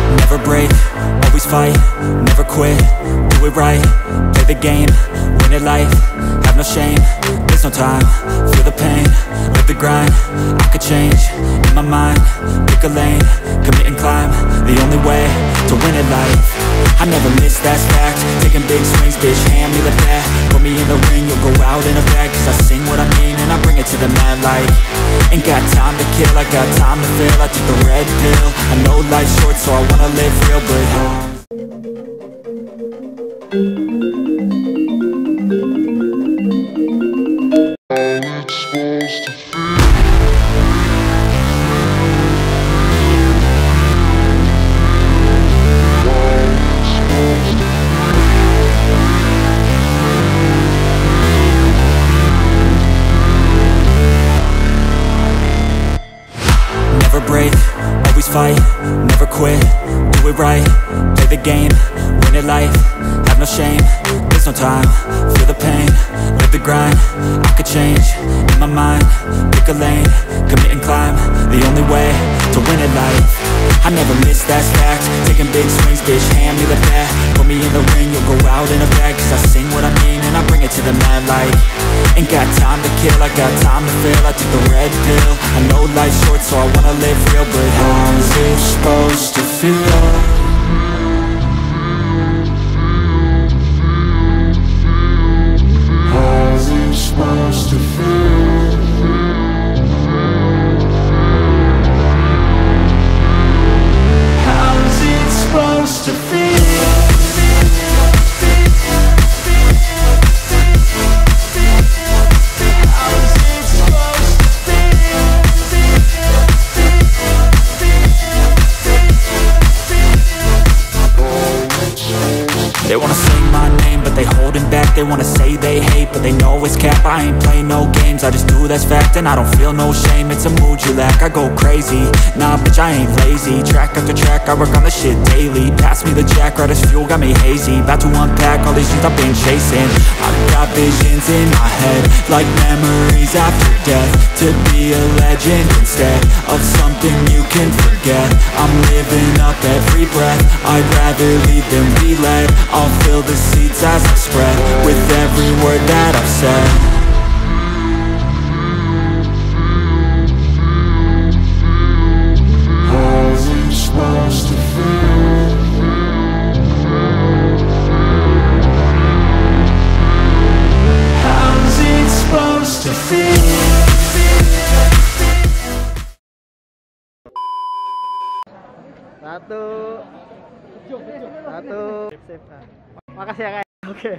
Never break, always fight, never quit, do it right, play the game, win it life, have no shame, there's no time, feel the pain, live the grind, I could change, in my mind, pick a lane, commit and climb, the only way to win it life. I never miss, that's fact, taking big swings, bitch, hand me the bat, put me in the ring, you'll go out in a bag, cause I sing what I mean and I bring it to the mad light. Ain't got time to kill, I got time to feel, I took the red pill, I know life's short so I wanna live real, but never break, always fight, never quit, do it right, play the game, win it life, have no shame, there's no time, feel the pain, live the grind, I could change, in my mind, pick a lane, commit and climb, the only way to win it life. I never miss, that's fact, taking big swings, bitch, hand me the bat, put me in the ring, you'll go out in a bag, cause I sing what I mean and I bring it to the mad light. Ain't got time to kill, I got time to feel, I took the red pill, I know life's short so I wanna live real, but how's it supposed to feel? How's it supposed to feel? How's it supposed to feel? They wanna sing my name, but they holding back. They wanna say they hate, but they know it's cap. I ain't play no games, I just do, that's fact. And I don't feel no shame, it's a mood you lack. I go crazy, nah bitch I ain't lazy. Track after track, I work on the shit daily. Pass me the jack, right as fuel, got me hazy. About to unpack all these things I've been chasing. I've got visions in my head, like memories after death. To be a legend instead of something you can forget. I'm living up every breath, I'd rather lead than be led. I'll fill the seats as I spread, with every word that I've said. How's it supposed to feel? How's it supposed to feel? Satu. Sip. Makasih ya, Kak. Oke.